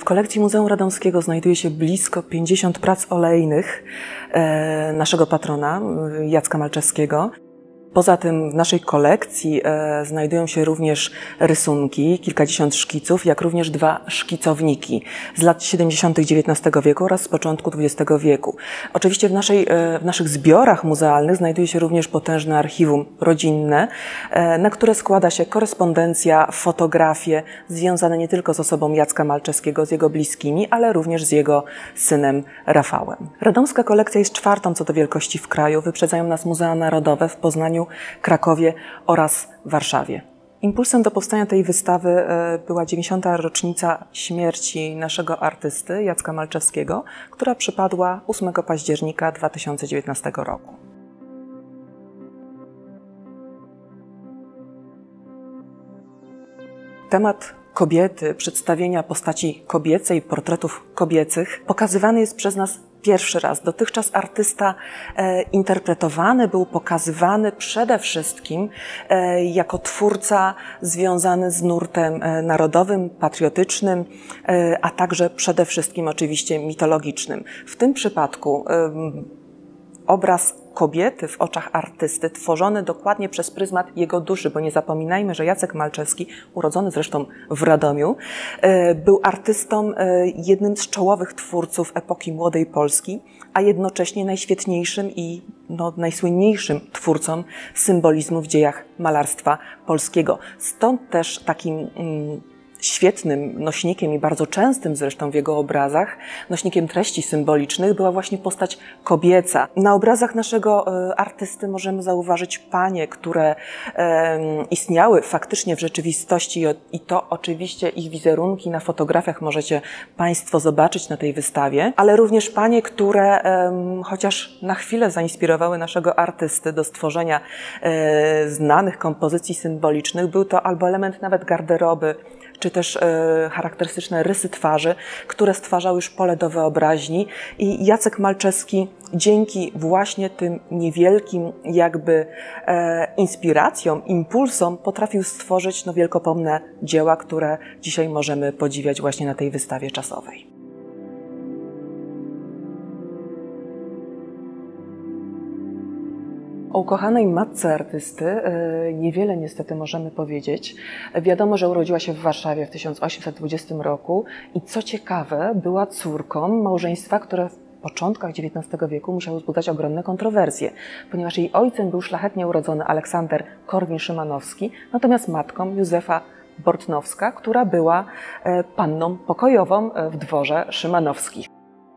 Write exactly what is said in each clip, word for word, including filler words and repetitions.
kolekcji Muzeum Radomskiego znajduje się blisko pięćdziesiąt prac olejnych naszego patrona, Jacka Malczewskiego. Poza tym w naszej kolekcji e, znajdują się również rysunki, kilkadziesiąt szkiców, jak również dwa szkicowniki z lat siedemdziesiątych dziewiętnastego wieku oraz z początku dwudziestego wieku. Oczywiście w, naszej, e, w naszych zbiorach muzealnych znajduje się również potężne archiwum rodzinne, e, na które składa się korespondencja, fotografie związane nie tylko z osobą Jacka Malczewskiego, z jego bliskimi, ale również z jego synem Rafałem. Radomska kolekcja jest czwartą co do wielkości w kraju, wyprzedzają nas Muzea Narodowe w Poznaniu, Krakowie oraz Warszawie. Impulsem do powstania tej wystawy była dziewięćdziesiąta rocznica śmierci naszego artysty Jacka Malczewskiego, która przypadła ósmego października dwa tysiące dziewiętnastego roku. Temat kobiety, przedstawienia postaci kobiecej, portretów kobiecych pokazywany jest przez nas pierwszy raz. Dotychczas artysta e, interpretowany był, pokazywany przede wszystkim e, jako twórca związany z nurtem e, narodowym, patriotycznym, e, a także przede wszystkim oczywiście mitologicznym. W tym przypadku e, obraz kobiety w oczach artysty, tworzony dokładnie przez pryzmat jego duszy, bo nie zapominajmy, że Jacek Malczewski, urodzony zresztą w Radomiu, był artystą, jednym z czołowych twórców epoki Młodej Polski, a jednocześnie najświetniejszym i no, najsłynniejszym twórcą symbolizmu w dziejach malarstwa polskiego. Stąd też takim mm, świetnym nośnikiem i bardzo częstym zresztą w jego obrazach, nośnikiem treści symbolicznych była właśnie postać kobieca. Na obrazach naszego e, artysty możemy zauważyć panie, które e, istniały faktycznie w rzeczywistości i to oczywiście ich wizerunki na fotografiach możecie Państwo zobaczyć na tej wystawie, ale również panie, które e, chociaż na chwilę zainspirowały naszego artysty do stworzenia e, znanych kompozycji symbolicznych, był to albo element nawet garderoby, czy też e, charakterystyczne rysy twarzy, które stwarzały już pole do wyobraźni i Jacek Malczewski dzięki właśnie tym niewielkim jakby e, inspiracjom, impulsom potrafił stworzyć no, wielkopomne dzieła, które dzisiaj możemy podziwiać właśnie na tej wystawie czasowej. O ukochanej matce artysty niewiele niestety możemy powiedzieć. Wiadomo, że urodziła się w Warszawie w tysiąc osiemset dwudziestym roku i co ciekawe, była córką małżeństwa, które w początkach dziewiętnastego wieku musiało wzbudzać ogromne kontrowersje, ponieważ jej ojcem był szlachetnie urodzony Aleksander Korwin-Szymanowski, natomiast matką Józefa Bortnowska, która była panną pokojową w dworze Szymanowskich.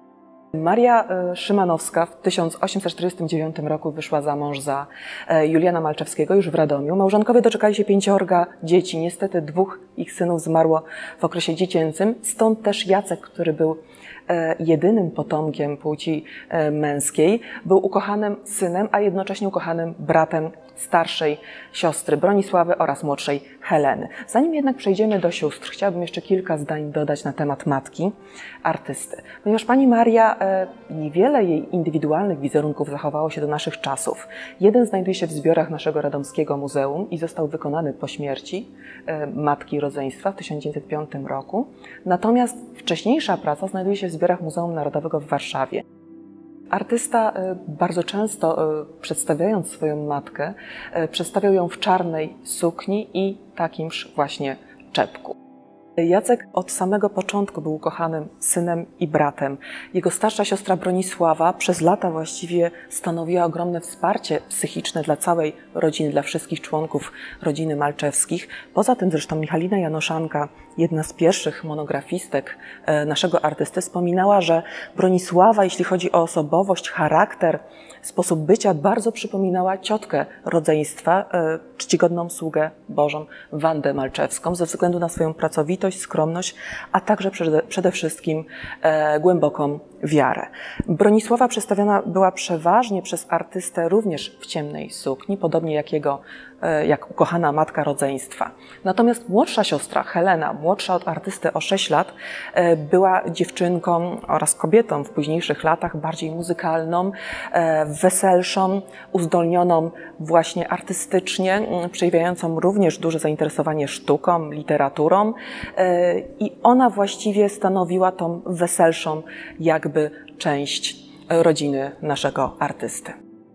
Maria Szymanowska w tysiąc osiemset czterdziestym dziewiątym roku wyszła za mąż za Juliana Malczewskiego już w Radomiu. Małżonkowie doczekali się pięciorga dzieci. Niestety dwóch ich synów zmarło w okresie dziecięcym. Stąd też Jacek, który był jedynym potomkiem płci męskiej, był ukochanym synem, a jednocześnie ukochanym bratem starszej siostry Bronisławy oraz młodszej Heleny. Zanim jednak przejdziemy do sióstr, chciałabym jeszcze kilka zdań dodać na temat matki artysty. Ponieważ pani Maria, niewiele jej indywidualnych wizerunków zachowało się do naszych czasów. Jeden znajduje się w zbiorach naszego Radomskiego Muzeum i został wykonany po śmierci matki rodzeństwa w tysiąc dziewięćset piątym roku. Natomiast wcześniejsza praca znajduje się w zbiorach Muzeum Narodowego w Warszawie. Artysta bardzo często, przedstawiając swoją matkę, przedstawiał ją w czarnej sukni i takimż właśnie czepku. Jacek od samego początku był ukochanym synem i bratem. Jego starsza siostra Bronisława przez lata właściwie stanowiła ogromne wsparcie psychiczne dla całej rodziny, dla wszystkich członków rodziny Malczewskich. Poza tym zresztą Michalina Janoszanka, jedna z pierwszych monografistek naszego artysty, wspominała, że Bronisława, jeśli chodzi o osobowość, charakter, sposób bycia, bardzo przypominała ciotkę rodzeństwa, czcigodną sługę Bożą Wandę Malczewską, ze względu na swoją pracowitość, skromność, a także przede, przede wszystkim e, głęboką wiarę. Bronisława przedstawiona była przeważnie przez artystę również w ciemnej sukni, podobnie jak jego jak ukochana matka rodzeństwa. Natomiast młodsza siostra, Helena, młodsza od artysty o sześć lat, była dziewczynką oraz kobietą w późniejszych latach, bardziej muzykalną, weselszą, uzdolnioną właśnie artystycznie, przejawiającą również duże zainteresowanie sztuką, literaturą i ona właściwie stanowiła tą weselszą jakby część rodziny naszego artysty.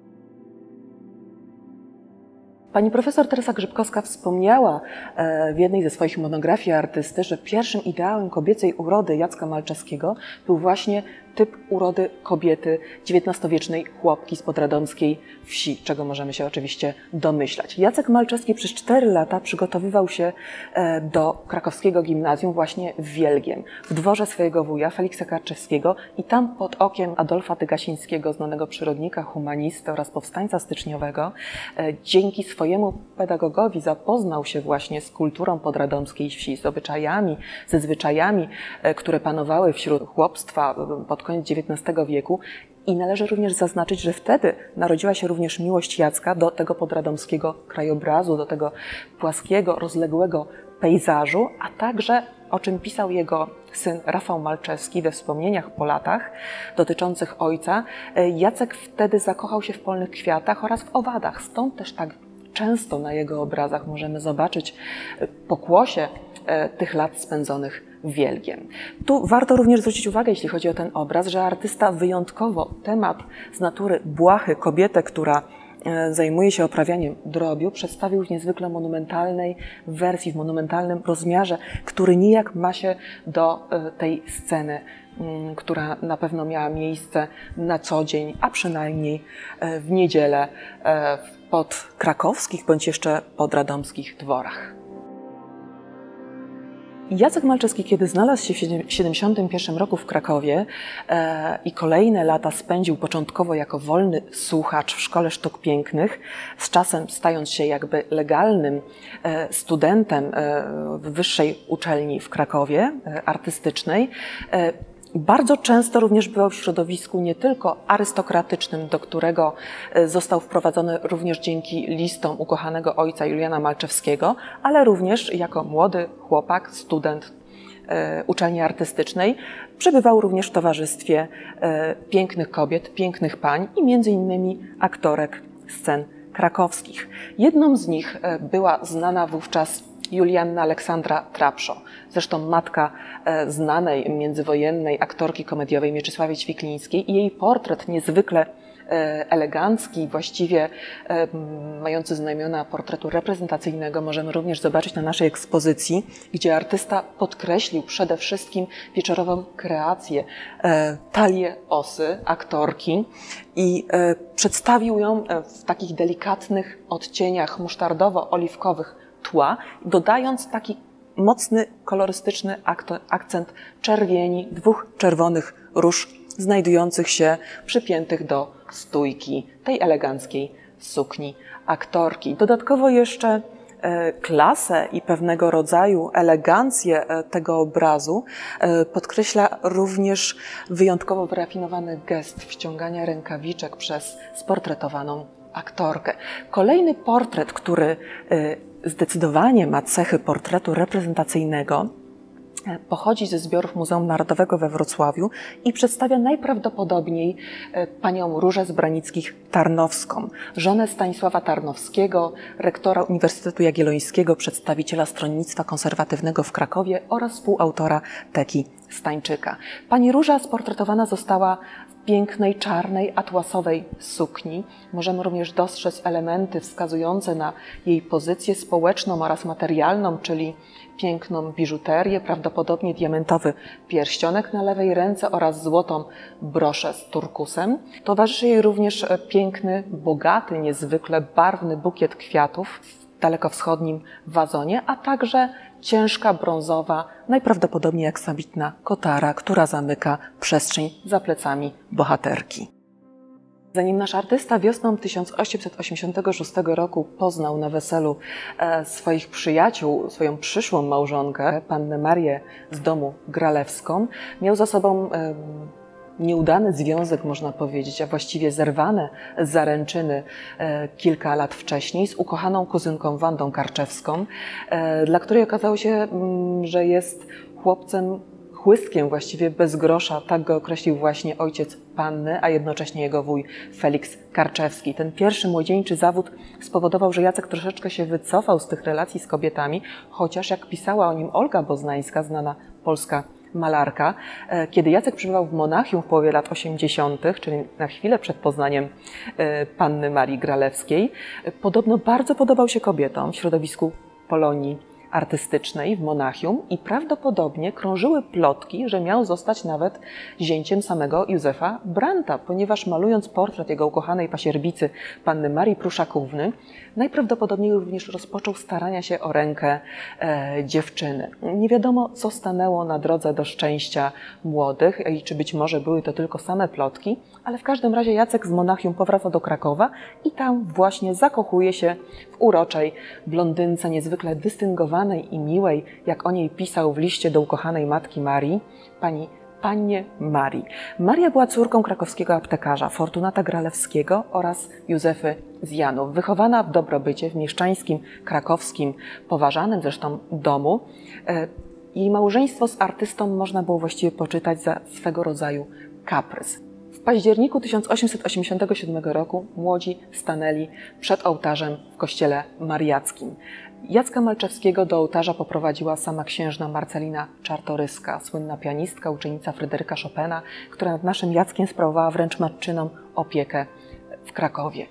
Pani profesor Teresa Grzybkowska wspomniała w jednej ze swoich monografii artysty, że pierwszym ideałem kobiecej urody Jacka Malczewskiego był właśnie typ urody kobiety dziewiętnastowiecznej chłopki z podradomskiej wsi, czego możemy się oczywiście domyślać. Jacek Malczewski przez cztery lata przygotowywał się do krakowskiego gimnazjum właśnie w Wielgiem, w dworze swojego wuja Feliksa Karczewskiego i tam pod okiem Adolfa Tygasińskiego, znanego przyrodnika, humanisty oraz powstańca styczniowego, dzięki swojemu pedagogowi zapoznał się właśnie z kulturą podradomskiej wsi, z obyczajami, ze zwyczajami, które panowały wśród chłopstwa pod koniec dziewiętnastego wieku i należy również zaznaczyć, że wtedy narodziła się również miłość Jacka do tego podradomskiego krajobrazu, do tego płaskiego, rozległego pejzażu, a także, o czym pisał jego syn Rafał Malczewski we wspomnieniach po latach dotyczących ojca, Jacek wtedy zakochał się w polnych kwiatach oraz w owadach. Stąd też tak często na jego obrazach możemy zobaczyć pokłosie tych lat spędzonych Wielgiem. Tu warto również zwrócić uwagę, jeśli chodzi o ten obraz, że artysta wyjątkowo temat z natury błahy, kobietę, która zajmuje się oprawianiem drobiu, przedstawił w niezwykle monumentalnej wersji, w monumentalnym rozmiarze, który nijak ma się do tej sceny, która na pewno miała miejsce na co dzień, a przynajmniej w niedzielę pod krakowskich bądź jeszcze podradomskich dworach. Jacek Malczewski, kiedy znalazł się w tysiąc dziewięćset siedemdziesiątym pierwszym roku w Krakowie e, i kolejne lata spędził początkowo jako wolny słuchacz w Szkole Sztuk Pięknych, z czasem stając się jakby legalnym e, studentem e, w wyższej uczelni w Krakowie e, artystycznej, e, bardzo często również bywał w środowisku nie tylko arystokratycznym, do którego został wprowadzony również dzięki listom ukochanego ojca Juliana Malczewskiego, ale również jako młody chłopak, student uczelni artystycznej, przebywał również w towarzystwie pięknych kobiet, pięknych pań i między innymi aktorek scen krakowskich. Jedną z nich była znana wówczas Julianna Aleksandra Trapszo, zresztą matka znanej międzywojennej aktorki komediowej Mieczysławy Ćwiklińskiej i jej portret niezwykle elegancki, właściwie mający znamiona portretu reprezentacyjnego możemy również zobaczyć na naszej ekspozycji, gdzie artysta podkreślił przede wszystkim wieczorową kreację, talię osy aktorki i przedstawił ją w takich delikatnych odcieniach musztardowo-oliwkowych tła, dodając taki mocny, kolorystyczny akcent czerwieni, dwóch czerwonych róż znajdujących się przypiętych do stójki tej eleganckiej sukni aktorki. Dodatkowo jeszcze klasę i pewnego rodzaju elegancję tego obrazu podkreśla również wyjątkowo wyrafinowany gest wciągania rękawiczek przez sportretowaną aktorkę. Kolejny portret, który zdecydowanie ma cechy portretu reprezentacyjnego, pochodzi ze zbiorów Muzeum Narodowego we Wrocławiu i przedstawia najprawdopodobniej panią Różę z Branickich-Tarnowską, żonę Stanisława Tarnowskiego, rektora Uniwersytetu Jagiellońskiego, przedstawiciela stronnictwa konserwatywnego w Krakowie oraz współautora Teki Stańczyka. Pani Róża sportretowana została w pięknej, czarnej, atłasowej sukni. Możemy również dostrzec elementy wskazujące na jej pozycję społeczną oraz materialną, czyli piękną biżuterię, prawdopodobnie diamentowy pierścionek na lewej ręce oraz złotą broszę z turkusem. Towarzyszy jej również piękny, bogaty, niezwykle barwny bukiet kwiatów w dalekowschodnim wazonie, a także ciężka, brązowa, najprawdopodobniej aksamitna kotara, która zamyka przestrzeń za plecami bohaterki. Zanim nasz artysta wiosną tysiąc osiemset osiemdziesiątego szóstego roku poznał na weselu swoich przyjaciół, swoją przyszłą małżonkę, pannę Marię z domu Gralewską, miał za sobą nieudany związek, można powiedzieć, a właściwie zerwane zaręczyny e, kilka lat wcześniej z ukochaną kuzynką Wandą Karczewską, e, dla której okazało się, m, że jest chłopcem chłystkiem, właściwie bez grosza, tak go określił właśnie ojciec panny, a jednocześnie jego wuj Feliks Karczewski. Ten pierwszy młodzieńczy zawód spowodował, że Jacek troszeczkę się wycofał z tych relacji z kobietami, chociaż jak pisała o nim Olga Boznańska, znana polska malarka, kiedy Jacek przebywał w Monachium w połowie lat osiemdziesiątych, czyli na chwilę przed poznaniem panny Marii Gralewskiej, podobno bardzo podobał się kobietom w środowisku Polonii artystycznej w Monachium i prawdopodobnie krążyły plotki, że miał zostać nawet zięciem samego Józefa Brandta, ponieważ malując portret jego ukochanej pasierbicy, panny Marii Pruszakówny, najprawdopodobniej również rozpoczął starania się o rękę e, dziewczyny. Nie wiadomo, co stanęło na drodze do szczęścia młodych i czy być może były to tylko same plotki, ale w każdym razie Jacek z Monachium powraca do Krakowa i tam właśnie zakochuje się w uroczej blondynce, niezwykle dystyngowanej i miłej, jak o niej pisał w liście do ukochanej matki Marii, pani Pannie Marii. Maria była córką krakowskiego aptekarza Fortunata Gralewskiego oraz Józefy z Janów. Wychowana w dobrobycie w mieszczańskim, krakowskim, poważanym zresztą domu, jej małżeństwo z artystą można było właściwie poczytać za swego rodzaju kaprys. W październiku tysiąc osiemset osiemdziesiątego siódmego roku młodzi stanęli przed ołtarzem w kościele mariackim. Jacka Malczewskiego do ołtarza poprowadziła sama księżna Marcelina Czartoryska, słynna pianistka, uczennica Fryderyka Chopina, która nad naszym Jackiem sprawowała wręcz matczyną opiekę w Krakowie.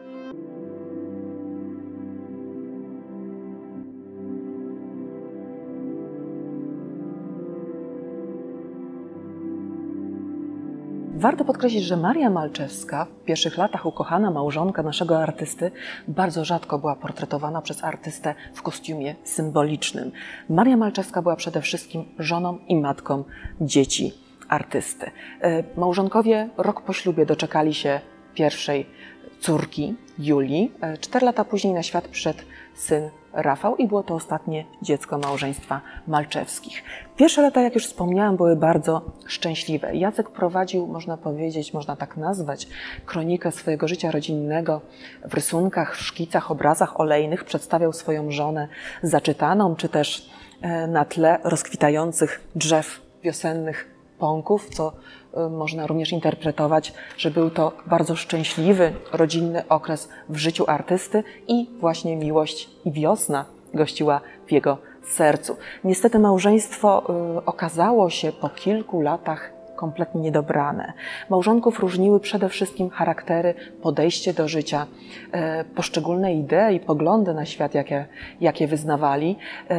Warto podkreślić, że Maria Malczewska, w pierwszych latach ukochana małżonka naszego artysty, bardzo rzadko była portretowana przez artystę w kostiumie symbolicznym. Maria Malczewska była przede wszystkim żoną i matką dzieci artysty. Małżonkowie rok po ślubie doczekali się pierwszej córki, Julii. Cztery lata później na świat przyszedł syn Rafał i było to ostatnie dziecko małżeństwa Malczewskich. Pierwsze lata, jak już wspomniałam, były bardzo szczęśliwe. Jacek prowadził, można powiedzieć, można tak nazwać, kronikę swojego życia rodzinnego. W rysunkach, w szkicach, obrazach olejnych przedstawiał swoją żonę zaczytaną, czy też na tle rozkwitających drzew wiosennych pąków, co można również interpretować, że był to bardzo szczęśliwy, rodzinny okres w życiu artysty i właśnie miłość i wiosna gościła w jego sercu. Niestety małżeństwo okazało się po kilku latach kompletnie niedobrane. Małżonków różniły przede wszystkim charaktery, podejście do życia, poszczególne idee i poglądy na świat, jakie, jakie wyznawali,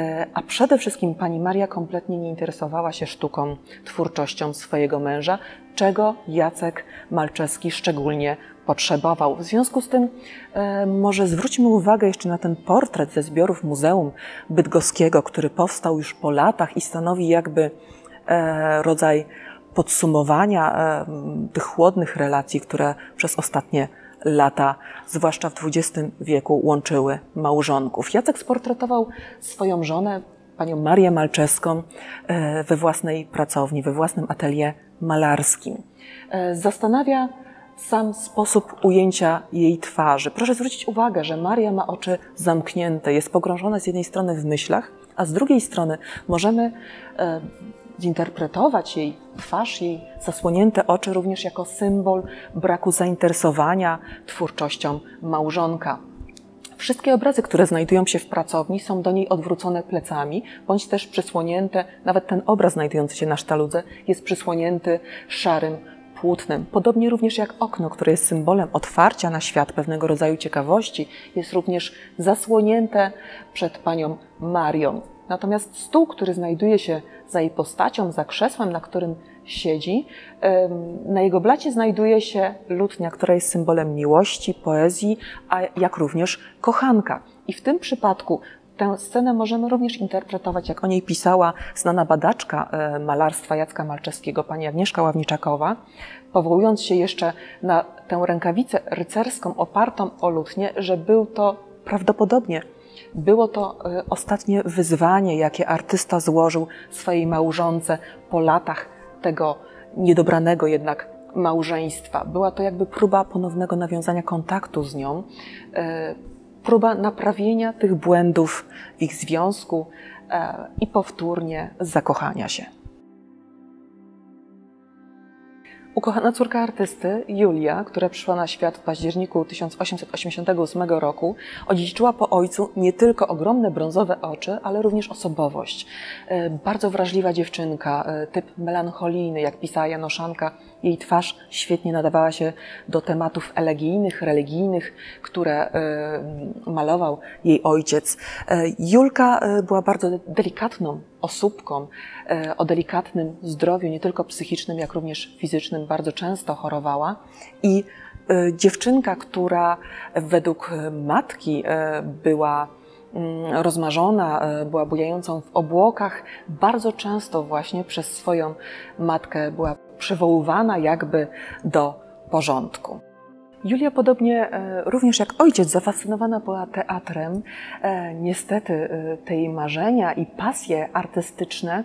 a przede wszystkim pani Maria kompletnie nie interesowała się sztuką, twórczością swojego męża, czego Jacek Malczewski szczególnie potrzebował. W związku z tym e, może zwróćmy uwagę jeszcze na ten portret ze zbiorów Muzeum Bydgoskiego, który powstał już po latach i stanowi jakby e, rodzaj podsumowania e, tych chłodnych relacji, które przez ostatnie lata, zwłaszcza w dwudziestym wieku, łączyły małżonków. Jacek sportretował swoją żonę, panią Marię Malczewską, e, we własnej pracowni, we własnym atelier malarskim. E, zastanawia sam sposób ujęcia jej twarzy. Proszę zwrócić uwagę, że Maria ma oczy zamknięte, jest pogrążona z jednej strony w myślach, a z drugiej strony możemy e, zinterpretować jej twarz, jej zasłonięte oczy również jako symbol braku zainteresowania twórczością małżonka. Wszystkie obrazy, które znajdują się w pracowni, są do niej odwrócone plecami, bądź też przysłonięte, nawet ten obraz znajdujący się na sztaludze jest przysłonięty szarym płótnem. Podobnie również jak okno, które jest symbolem otwarcia na świat, pewnego rodzaju ciekawości, jest również zasłonięte przed panią Marią. Natomiast stół, który znajduje się za jej postacią, za krzesłem, na którym siedzi, na jego blacie znajduje się lutnia, która jest symbolem miłości, poezji, a jak również kochanka. I w tym przypadku tę scenę możemy również interpretować, jak o niej pisała znana badaczka malarstwa Jacka Malczewskiego, pani Agnieszka Ławniczakowa, powołując się jeszcze na tę rękawicę rycerską opartą o lutnię, że był to prawdopodobnie było to ostatnie wyzwanie, jakie artysta złożył swojej małżonce po latach tego niedobranego jednak małżeństwa. Była to jakby próba ponownego nawiązania kontaktu z nią, próba naprawienia tych błędów w ich związku i powtórnie zakochania się. Ukochana córka artysty, Julia, która przyszła na świat w październiku tysiąc osiemset osiemdziesiątego ósmego roku, odziedziczyła po ojcu nie tylko ogromne brązowe oczy, ale również osobowość. Bardzo wrażliwa dziewczynka, typ melancholijny, jak pisała Janoszanka. Jej twarz świetnie nadawała się do tematów elegijnych, religijnych, które malował jej ojciec. Julka była bardzo delikatną osóbką, o delikatnym zdrowiu, nie tylko psychicznym, jak również fizycznym, bardzo często chorowała. I dziewczynka, która według matki była rozmarzona, była bujającą w obłokach, bardzo często właśnie przez swoją matkę była przywoływana jakby do porządku. Julia, podobnie również jak ojciec, zafascynowana była teatrem. Niestety te jej marzenia i pasje artystyczne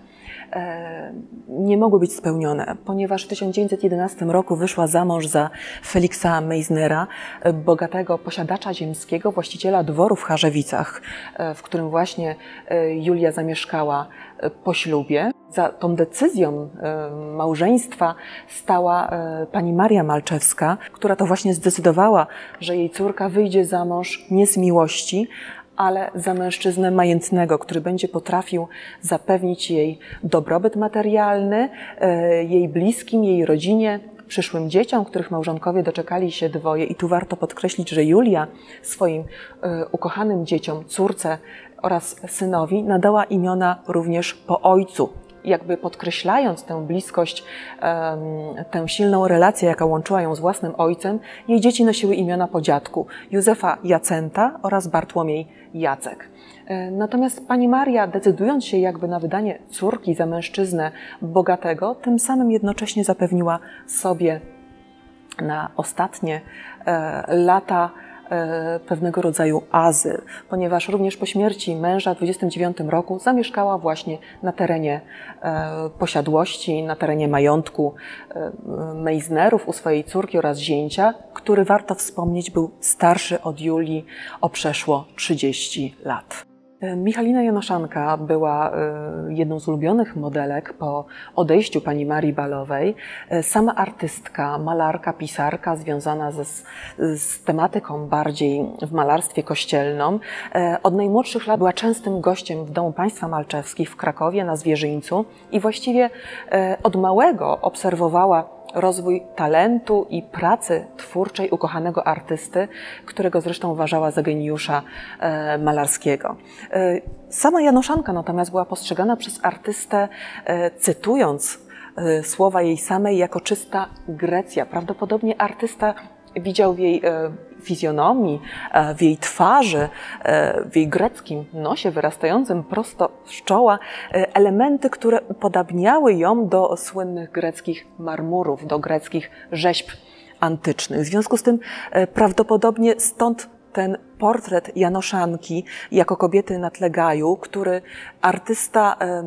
nie mogły być spełnione, ponieważ w tysiąc dziewięćset jedenastym roku wyszła za mąż za Feliksa Meissnera, bogatego posiadacza ziemskiego, właściciela dworu w Charzewicach, w którym właśnie Julia zamieszkała po ślubie. Za tą decyzją małżeństwa stała pani Maria Malczewska, która to właśnie zdecydowała, że jej córka wyjdzie za mąż nie z miłości, ale za mężczyznę majętnego, który będzie potrafił zapewnić jej dobrobyt materialny, jej bliskim, jej rodzinie, przyszłym dzieciom, których małżonkowie doczekali się dwoje. I tu warto podkreślić, że Julia swoim ukochanym dzieciom, córce oraz synowi nadała imiona również po ojcu, jakby podkreślając tę bliskość, tę silną relację, jaka łączyła ją z własnym ojcem. Jej dzieci nosiły imiona po dziadku: Józefa Jacenta oraz Bartłomiej Jacek. Natomiast pani Maria, decydując się jakby na wydanie córki za mężczyznę bogatego, tym samym jednocześnie zapewniła sobie na ostatnie lata pewnego rodzaju azyl, ponieważ również po śmierci męża w dwudziestym dziewiątym roku zamieszkała właśnie na terenie posiadłości, na terenie majątku Meissnerów u swojej córki oraz zięcia, który, warto wspomnieć, był starszy od Julii o przeszło trzydzieści lat. Michalina Janoszanka była jedną z ulubionych modelek po odejściu pani Marii Balowej. Sama artystka, malarka, pisarka związana ze, z tematyką bardziej w malarstwie kościelną. Od najmłodszych lat była częstym gościem w Domu Państwa Malczewskich w Krakowie na Zwierzyńcu i właściwie od małego obserwowała rozwój talentu i pracy twórczej ukochanego artysty, którego zresztą uważała za geniusza e, malarskiego. E, sama Janoszanka natomiast była postrzegana przez artystę, e, cytując e, słowa jej samej, jako czysta Grecja. Prawdopodobnie artysta widział w jej e, fizjonomii, e, w jej twarzy, e, w jej greckim nosie wyrastającym prosto z czoła e, elementy, które upodabniały ją do słynnych greckich marmurów, do greckich rzeźb antycznych. W związku z tym e, prawdopodobnie stąd ten portret Janoszanki jako kobiety na tle gaju, który artysta e,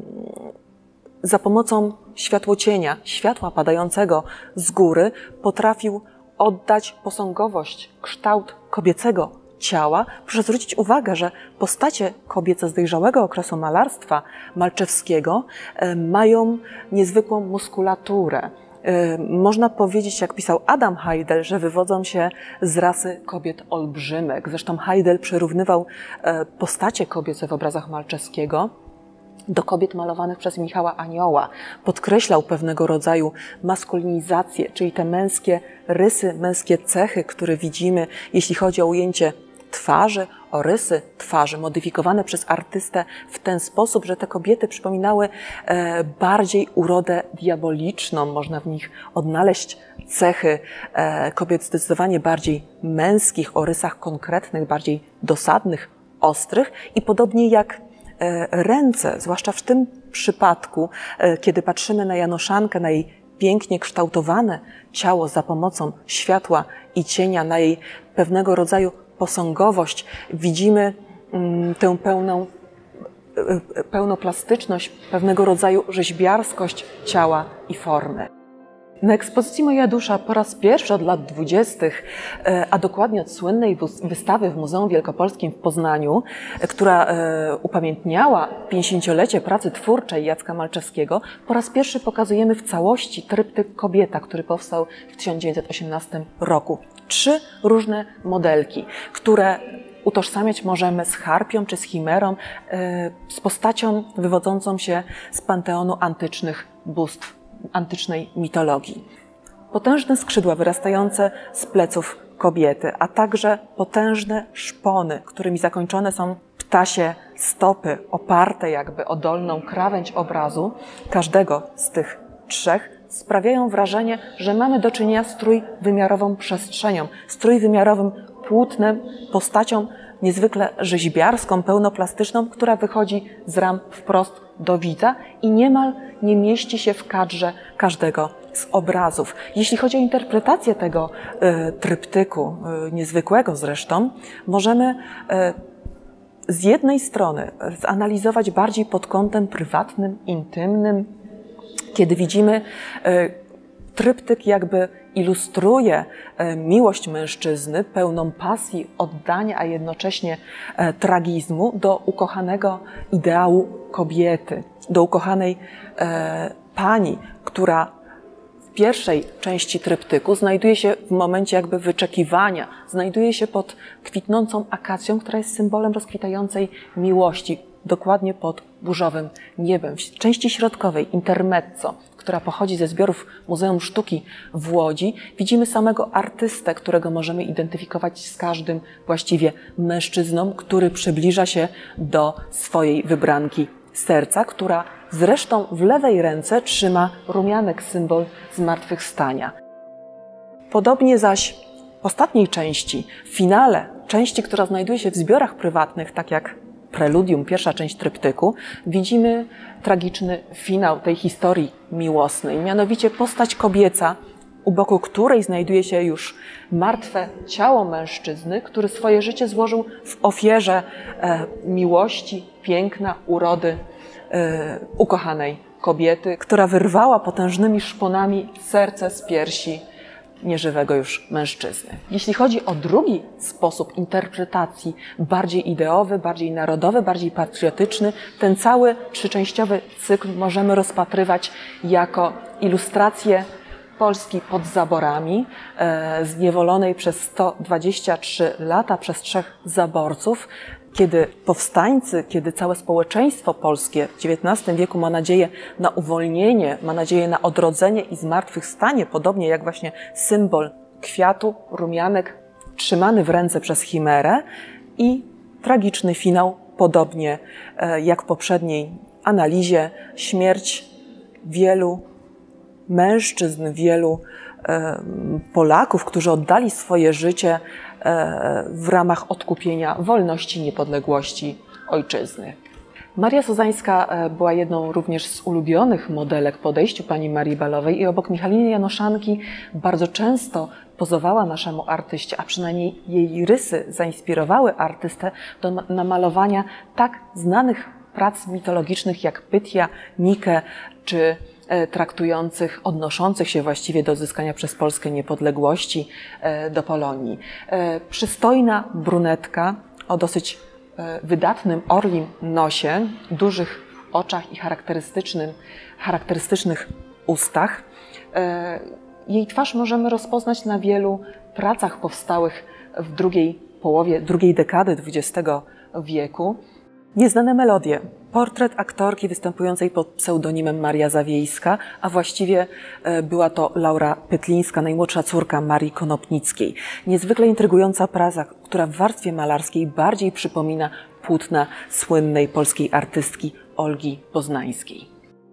za pomocą światłocienia, światła padającego z góry potrafił oddać posągowość, kształt kobiecego ciała. Proszę zwrócić uwagę, że postacie kobiece z dojrzałego okresu malarstwa malczewskiego mają niezwykłą muskulaturę. Można powiedzieć, jak pisał Adam Heidel, że wywodzą się z rasy kobiet olbrzymek. Zresztą Heidel przyrównywał postacie kobiece w obrazach Malczewskiego do kobiet malowanych przez Michała Anioła. Podkreślał pewnego rodzaju maskulinizację, czyli te męskie rysy, męskie cechy, które widzimy, jeśli chodzi o ujęcie twarzy, o rysy twarzy, modyfikowane przez artystę w ten sposób, że te kobiety przypominały e, bardziej urodę diaboliczną. Można w nich odnaleźć cechy e, kobiet zdecydowanie bardziej męskich, o rysach konkretnych, bardziej dosadnych, ostrych i podobnie jak ręce, zwłaszcza w tym przypadku, kiedy patrzymy na Janoszankę, na jej pięknie kształtowane ciało za pomocą światła i cienia, na jej pewnego rodzaju posągowość, widzimy tę pełną, pełnoplastyczność, pewnego rodzaju rzeźbiarskość ciała i formy. Na ekspozycji Moja dusza po raz pierwszy od lat dwudziestych, a dokładnie od słynnej wystawy w Muzeum Wielkopolskim w Poznaniu, która upamiętniała pięćdziesięciolecie pracy twórczej Jacka Malczewskiego, po raz pierwszy pokazujemy w całości tryptyk Kobieta, który powstał w tysiąc dziewięćset osiemnastym roku. Trzy różne modelki, które utożsamiać możemy z harpią czy z chimerą, z postacią wywodzącą się z panteonu antycznych bóstw, antycznej mitologii. Potężne skrzydła wyrastające z pleców kobiety, a także potężne szpony, którymi zakończone są ptasie stopy, oparte jakby o dolną krawędź obrazu każdego z tych trzech, sprawiają wrażenie, że mamy do czynienia z trójwymiarową przestrzenią, z trójwymiarowym płótnem, postacią niezwykle rzeźbiarską, pełnoplastyczną, która wychodzi z ram wprost do widza i niemal nie mieści się w kadrze każdego z obrazów. Jeśli chodzi o interpretację tego y, tryptyku, y, niezwykłego zresztą, możemy y, z jednej strony zanalizować bardziej pod kątem prywatnym, intymnym, kiedy widzimy y, tryptyk jakby ilustruje miłość mężczyzny, pełną pasji, oddania, a jednocześnie tragizmu do ukochanego ideału kobiety, do ukochanej pani, która w pierwszej części tryptyku znajduje się w momencie jakby wyczekiwania, znajduje się pod kwitnącą akacją, która jest symbolem rozkwitającej miłości, dokładnie pod burzowym niebem. W części środkowej, intermezzo, która pochodzi ze zbiorów Muzeum Sztuki w Łodzi, widzimy samego artystę, którego możemy identyfikować z każdym właściwie mężczyzną, który przybliża się do swojej wybranki serca, która zresztą w lewej ręce trzyma rumianek, symbol zmartwychwstania. Podobnie zaś w ostatniej części, w finale, części, która znajduje się w zbiorach prywatnych, tak jak preludium, pierwsza część tryptyku, widzimy tragiczny finał tej historii miłosnej, mianowicie postać kobieca, u boku której znajduje się już martwe ciało mężczyzny, który swoje życie złożył w ofierze e, miłości, piękna, urody e, ukochanej kobiety, która wyrwała potężnymi szponami serce z piersi nieżywego już mężczyzny. Jeśli chodzi o drugi sposób interpretacji, bardziej ideowy, bardziej narodowy, bardziej patriotyczny, ten cały trzyczęściowy cykl możemy rozpatrywać jako ilustrację Polski pod zaborami, e, zniewolonej przez sto dwadzieścia trzy lata przez trzech zaborców, kiedy powstańcy, kiedy całe społeczeństwo polskie w dziewiętnastym wieku ma nadzieję na uwolnienie, ma nadzieję na odrodzenie i zmartwychwstanie, podobnie jak właśnie symbol kwiatu, rumianek, trzymany w ręce przez chimerę, i tragiczny finał, podobnie jak w poprzedniej analizie, śmierć wielu mężczyzn, wielu Polaków, którzy oddali swoje życie w ramach odkupienia wolności, niepodległości ojczyzny. Maria Sozańska była jedną również z ulubionych modelek podejściu pani Marii Balowej i obok Michaliny Janoszanki bardzo często pozowała naszemu artyście, a przynajmniej jej rysy zainspirowały artystę do namalowania tak znanych prac mitologicznych jak Pytia, Nike czy traktujących, odnoszących się właściwie do odzyskania przez Polskę niepodległości do Polonii. Przystojna brunetka o dosyć wydatnym orlim nosie, dużych oczach i charakterystycznym, charakterystycznych ustach. Jej twarz możemy rozpoznać na wielu pracach powstałych w drugiej połowie, drugiej dekady dwudziestego wieku. Nieznane melodie. Portret aktorki występującej pod pseudonimem Maria Zawiejska, a właściwie była to Laura Pytlińska, najmłodsza córka Marii Konopnickiej. Niezwykle intrygująca praca, która w warstwie malarskiej bardziej przypomina płótna słynnej polskiej artystki Olgi Poznańskiej.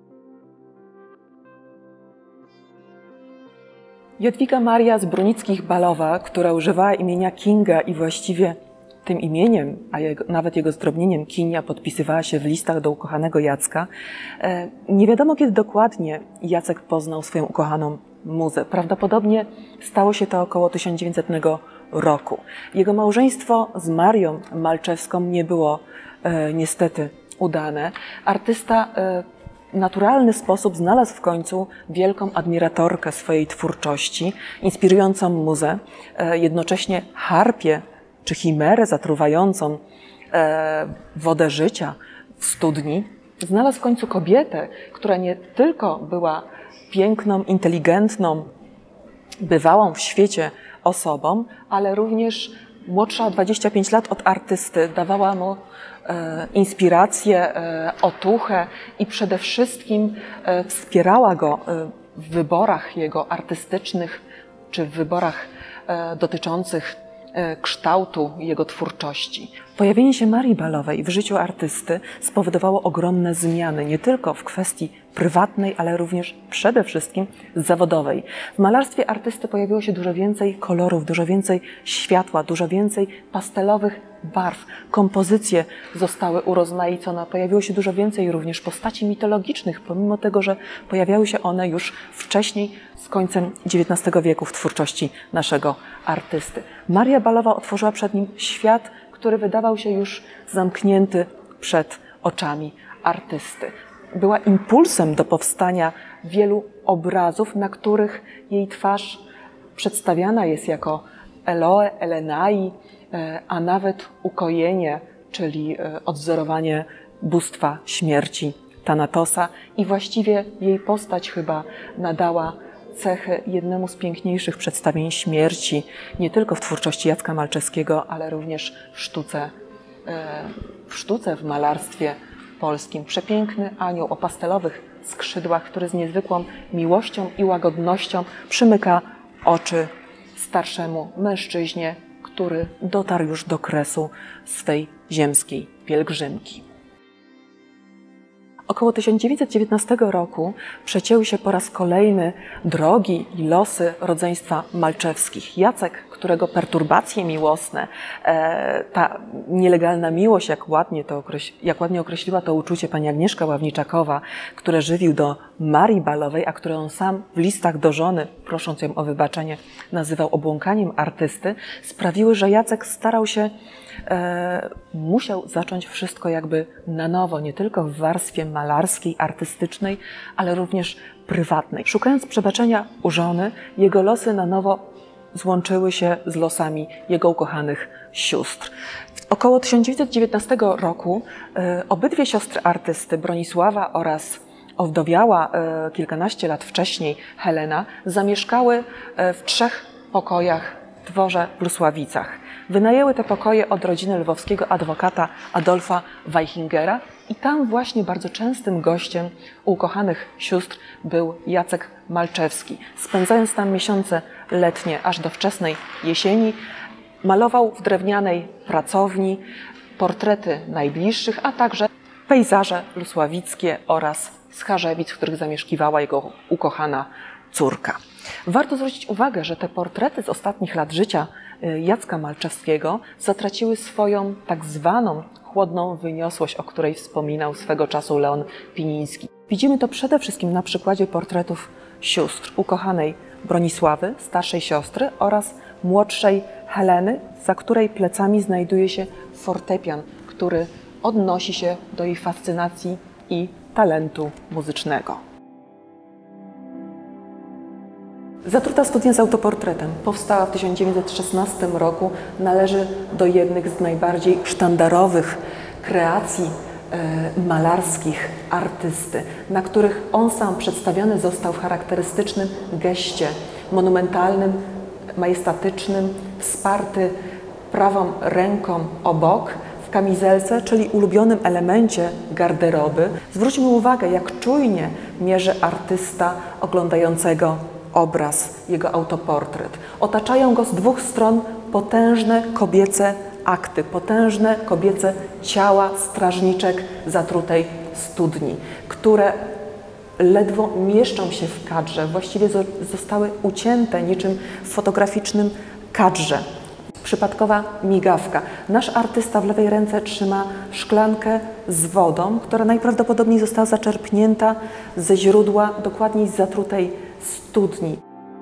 Jadwiga Maria z Brunickich-Balowa, która używała imienia Kinga i właściwie tym imieniem, a jego, nawet jego zdrobnieniem Kinia podpisywała się w listach do ukochanego Jacka. Nie wiadomo, kiedy dokładnie Jacek poznał swoją ukochaną muzę. Prawdopodobnie stało się to około tysiąc dziewięćsetnego roku. Jego małżeństwo z Marią Malczewską nie było e, niestety udane. Artysta e, naturalny sposób znalazł w końcu wielką admiratorkę swojej twórczości, inspirującą muzę, jednocześnie harpię czy chimerę zatruwającą wodę życia w studni. Znalazł w końcu kobietę, która nie tylko była piękną, inteligentną, bywałą w świecie osobą, ale również młodsza o dwadzieścia pięć lat od artysty, dawała mu e, inspirację, e, otuchę i przede wszystkim e, wspierała go e, w wyborach jego artystycznych czy w wyborach e, dotyczących e, kształtu jego twórczości. Pojawienie się Marii Ballowej w życiu artysty spowodowało ogromne zmiany, nie tylko w kwestii prywatnej, ale również przede wszystkim zawodowej. W malarstwie artysty pojawiło się dużo więcej kolorów, dużo więcej światła, dużo więcej pastelowych barw. Kompozycje zostały urozmaicone, pojawiło się dużo więcej również postaci mitologicznych, pomimo tego, że pojawiały się one już wcześniej, z końcem dziewiętnastego wieku w twórczości naszego artysty. Maria Ballowa otworzyła przed nim świat, który wydawał się już zamknięty przed oczami artysty. Była impulsem do powstania wielu obrazów, na których jej twarz przedstawiana jest jako Eloe, Elenai, a nawet ukojenie, czyli odwzorowanie bóstwa śmierci Thanatosa. I właściwie jej postać chyba nadała cechy jednemu z piękniejszych przedstawień śmierci, nie tylko w twórczości Jacka Malczewskiego, ale również w sztuce, w sztuce, w malarstwie polskim. Przepiękny anioł o pastelowych skrzydłach, który z niezwykłą miłością i łagodnością przymyka oczy starszemu mężczyźnie, który dotarł już do kresu swej ziemskiej pielgrzymki. Około tysiąc dziewięćset dziewiętnastego roku przecięły się po raz kolejny drogi i losy rodzeństwa Malczewskich. Jacek, którego perturbacje miłosne, e, ta nielegalna miłość, jak ładnie, to okreś- jak ładnie określiła to uczucie pani Agnieszka Ławniczakowa, które żywił do Marii Ballowej, a które on sam w listach do żony, prosząc ją o wybaczenie, nazywał obłąkaniem artysty, sprawiły, że Jacek starał się, e, musiał zacząć wszystko jakby na nowo, nie tylko w warstwie malarskiej, artystycznej, ale również prywatnej. Szukając przebaczenia u żony, jego losy na nowo złączyły się z losami jego ukochanych sióstr. Około tysiąc dziewięćset dziewiętnastego roku e, obydwie siostry artysty, Bronisława oraz owdowiała e, kilkanaście lat wcześniej Helena, zamieszkały e, w trzech pokojach w dworze w Lusławicach. Wynajęły te pokoje od rodziny lwowskiego adwokata Adolfa Weichingera i tam właśnie bardzo częstym gościem u ukochanych sióstr był Jacek Malczewski. Spędzając tam miesiące letnie aż do wczesnej jesieni, malował w drewnianej pracowni portrety najbliższych, a także pejzaże lusławickie oraz z Charzewic, w których zamieszkiwała jego ukochana córka. Warto zwrócić uwagę, że te portrety z ostatnich lat życia Jacka Malczewskiego zatraciły swoją tak zwaną chłodną wyniosłość, o której wspominał swego czasu Leon Piniński. Widzimy to przede wszystkim na przykładzie portretów sióstr, ukochanej Bronisławy, starszej siostry, oraz młodszej Heleny, za której plecami znajduje się fortepian, który odnosi się do jej fascynacji i talentu muzycznego. Zatruta studnia z autoportretem powstała w tysiąc dziewięćset szesnastym roku. Należy do jednych z najbardziej sztandarowych kreacji e, malarskich artysty, na których on sam przedstawiony został w charakterystycznym geście, monumentalnym, majestatycznym, wsparty prawą ręką o bok, w kamizelce, czyli ulubionym elemencie garderoby. Zwróćmy uwagę, jak czujnie mierzy artysta oglądającego obraz, jego autoportret. Otaczają go z dwóch stron potężne kobiece akty, potężne kobiece ciała strażniczek zatrutej studni, które ledwo mieszczą się w kadrze, właściwie zostały ucięte niczym w fotograficznym kadrze. Przypadkowa migawka. Nasz artysta w lewej ręce trzyma szklankę z wodą, która najprawdopodobniej została zaczerpnięta ze źródła, dokładniej z zatrutej studni.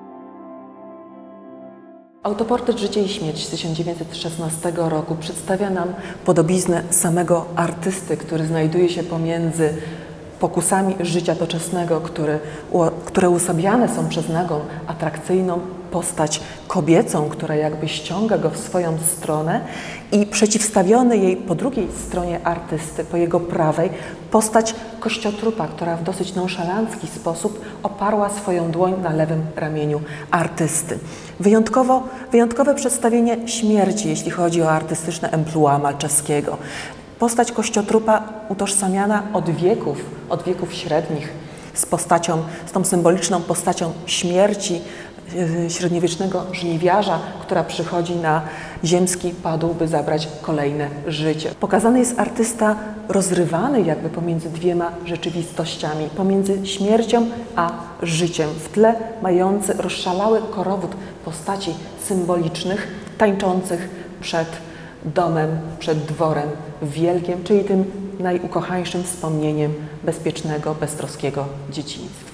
Autoportret Życie i śmierć z tysiąc dziewięćset szesnastego roku przedstawia nam podobiznę samego artysty, który znajduje się pomiędzy pokusami życia doczesnego, które, które uosabiane są przez nagą, atrakcyjną postać kobiecą, która jakby ściąga go w swoją stronę, i przeciwstawiony jej po drugiej stronie artysty, po jego prawej, postać kościotrupa, która w dosyć nonszalancki sposób oparła swoją dłoń na lewym ramieniu artysty. Wyjątkowo, wyjątkowe przedstawienie śmierci, jeśli chodzi o artystyczne emploi Malczewskiego. Postać kościotrupa utożsamiana od wieków, od wieków średnich, z postacią, z tą symboliczną postacią śmierci, średniowiecznego żniwiarza, która przychodzi na ziemski padł, by zabrać kolejne życie. Pokazany jest artysta rozrywany jakby pomiędzy dwiema rzeczywistościami, pomiędzy śmiercią a życiem. W tle mający rozszalały korowód postaci symbolicznych, tańczących przed domem, przed dworem wielkim, czyli tym najukochańszym wspomnieniem bezpiecznego, beztroskiego dzieciństwa.